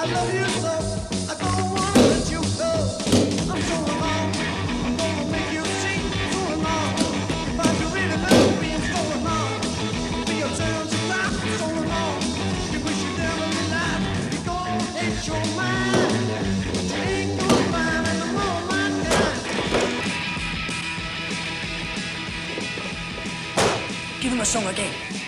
love you so, I don't wanna let you go. I'm so alone, I'm gonna make you see. So alone, if I do really love being so alone, be your turn to cry. So alone, you wish you never realized. You go hate your mind, but you ain't gonna find in the more my kind. Give him a song again.